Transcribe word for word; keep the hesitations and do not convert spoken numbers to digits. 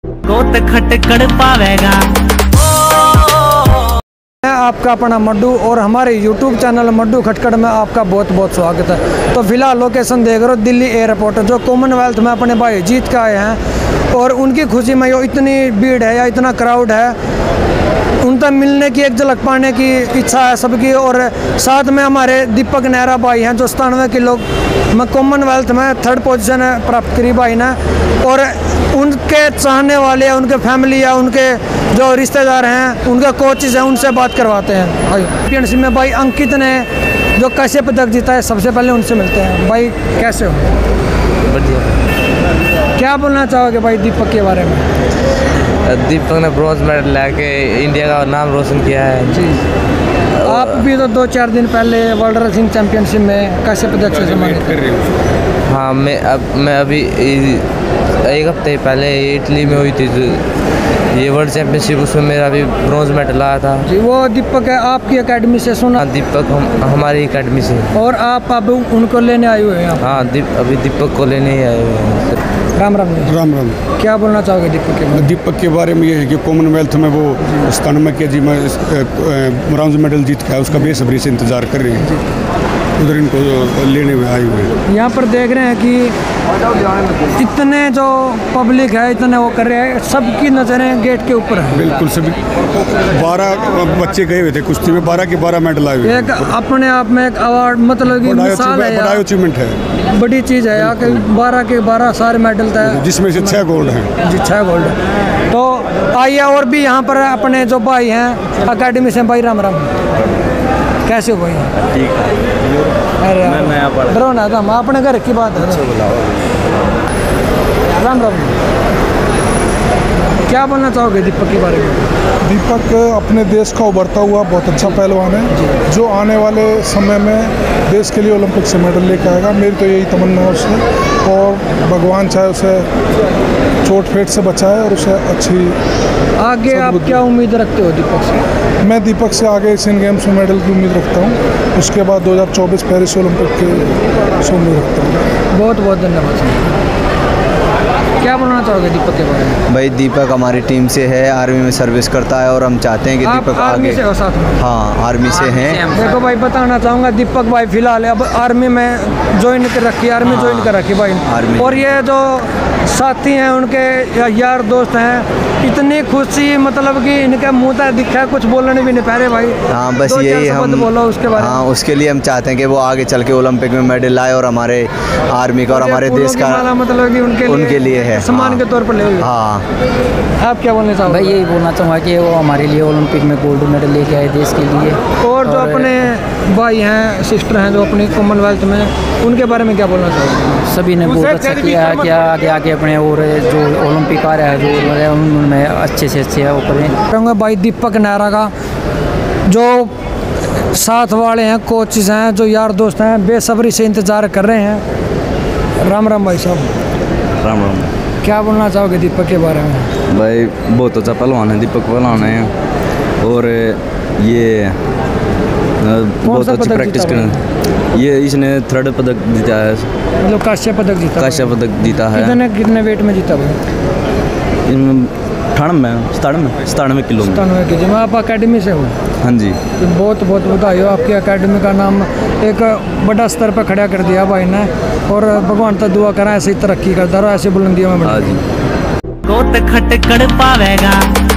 गोत खटकड़ पावेगा। मैं आपका अपना मड्डू और हमारे यूट्यूब चैनल मड्डू खटकड़ में आपका बहुत बहुत स्वागत है। तो फिलहाल लोकेशन देख रहे हो दिल्ली एयरपोर्ट, जो कॉमनवेल्थ में अपने भाई जीत के आए हैं और उनकी खुशी में यो इतनी भीड़ है या इतना क्राउड है, उनका मिलने की एक झलक पाने की इच्छा है सबकी। और साथ में हमारे दीपक नेहरा भाई हैं जो सतानवे किलो में कॉमनवेल्थ में थर्ड पोजीशन प्राप्त करी भाई ने, और उनके चाहने वाले उनके फैमिली या उनके जो रिश्तेदार हैं उनके कोचेज हैं उनसे बात करवाते हैं। भाई चैंपियनशिप में भाई अंकित ने जो कैसे पदक जीता है, सबसे पहले उनसे मिलते हैं। भाई कैसे हो? बढ़िया। क्या बोलना चाहोगे भाई दीपक के बारे में? दीपक ने ब्रॉन्ज मेडल लाके इंडिया का नाम रोशन किया है जी। आप भी तो दो चार दिन पहले वर्ल्ड रेसलिंग चैंपियनशिप में कैसे पदक से सम्मानित कर रहे हो? हाँ, मैं अब मैं अभी एक हफ्ते पहले इटली में हुई थी ये वर्ल्ड चैंपियनशिप, उसमें मेरा भी ब्रॉन्ज मेडल आया था जी। वो दीपक है आपकी एकेडमी से सुना? हाँ, दीपक हम हमारी एकेडमी से। और आप अब उनको लेने आए हुए हैं? हाँ, दीप अभी दीपक को लेने ही आए हुए हैं। राम राम जी। राम राम। क्या बोलना चाहोगे दीपक के बारे में? दीपक के बारे में ये है कि कॉमनवेल्थ में वो सतानवे के जी में ब्रॉन्ज मेडल जीत के उसका बेसब्री से इंतजार कर रहे हैं, उधर इनको लेने में आए हुए हैं। यहाँ पर देख रहे हैं कि इतने जो पब्लिक है इतने वो कर रहे हैं, सबकी नज़रें गेट के ऊपर है। बिल्कुल सभी बारह बच्चे गए हुए थे कुश्ती में, बारह के बारह मेडल आए हुए। एक अपने आप में एक अवार्ड मतलब कि मिसाल है, बड़ा अचीवमेंट है, बड़ी चीज़ है यहाँ के बारह के बारह सारे मेडल थे, जिसमें से छः गोल्ड हैं। जी, छः गोल्ड। तो आइए और भी यहाँ पर अपने जो भाई हैं अकेडमी से। भाई राम राम, कैसे हो भाई? ठीक है। अरे मैं नया पढ़ा। डरो ना, हम अपने घर की बात है। राम राम, क्या बोलना चाहोगे दीपक के बारे में? दीपक अपने देश का उभरता हुआ बहुत अच्छा पहलवान है, जो आने वाले समय में देश के लिए ओलंपिक से मेडल लेकर आएगा। मेरी तो यही तमन्ना है उससे, और भगवान चाहे उसे चोट फेट से बचाए और उसे अच्छी आगे आप क्या उम्मीद रखते हो दीपक से? मैं दीपक से आगे एशियन गेम्स में मेडल की उम्मीद रखता हूँ, उसके बाद दो हज़ार चौबीस पेरिस ओलंपिक के से उम्मीद रखता हूँ। बहुत बहुत धन्यवाद। क्या बोलना चाहोगे दीपक के बारे में? भाई दीपक हमारी टीम से है, आर्मी में सर्विस करता है और हम चाहते हैं कि आप दीपक आर्मी आगे। से हो साथ में? हाँ, आर्मी से हैं। देखो भाई, बताना चाहूँगा दीपक भाई फिलहाल अब आर्मी में ज्वाइन कर रखी, आर्मी ज्वाइन कर रखी भाई। आर्मी। और ये जो साथी हैं उनके या यार दोस्त हैं, इतनी खुशी मतलब कि इनके मुँह तक दिखा है, कुछ बोलने भी नहीं पा रहे भाई। हाँ, बस दो चार यही शब्द हम बोलो उसके बारे में। हाँ, उसके लिए हम चाहते हैं कि वो आगे चल के ओलंपिक में मेडल लाए और हमारे आर्मी का और हमारे देश का मतलब कि उनके लिए उनके लिए है, सम्मान हाँ। के तौर पर ले हुए। हाँ। आप क्या बोलना चाहोगे? भाई यही बोलना चाहूँगा कि वो हमारे लिए ओलंपिक में गोल्ड मेडल लेके आए देश के लिए। और जो अपने भाई हैं सिस्टर हैं जो अपने कॉमनवेल्थ में, उनके बारे में क्या बोलना चाहोगे? सभी ने बहुत अच्छा किया है, क्या आगे आगे अपने और जो ओलंपिक आ रहा है जो उनमें अच्छे से अच्छे वो करें। भाई दीपक नेहरा का जो साथ वाले हैं, कोचेस हैं, जो यार दोस्त हैं, बेसब्री से इंतज़ार कर रहे हैं। राम राम भाई साहब। राम राम। क्या बोलना चाहोगे दीपक के बारे में? भाई बहुत अच्छा पहलवान है, दीपक पहलवान है, और ये बहुत अच्छी प्रैक्टिस कर। ये इसने थर्ड पदक जीता है, मतलब कांस्य पदक जीता। कांस्य पदक जीता है। कितने कितने वेट में जीता भाई? अठानवे सतानवे सतानवे किलो में। सतानवे के जी में। आप अकेडमी से हो? हाँ जी। तो बहुत बहुत बधाई हो, आपकी एकेडमी का नाम एक बड़ा स्तर पर खड़ा कर दिया भाई ने, और भगवान तक दुआ करा ऐसे ही तरक्की करता रहो, ऐसे बुलंदियों में। हाँ जी। गोत खटकड़ पावेगा।